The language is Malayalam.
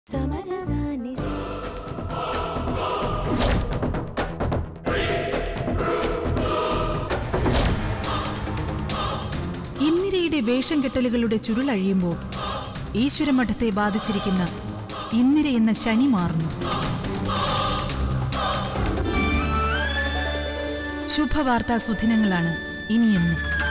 ഇന്ദിരയുടെ വേഷം കെട്ടലുകളുടെ ചുരുളഴിയുമ്പോൾ ഈശ്വരമഠത്തെ ബാധിച്ചിരിക്കുന്ന ഇന്ദിര എന്ന ശനി മാറുന്നു. ശുഭവാർത്താ സുദിനങ്ങളാണ് ഇനിയെന്നും.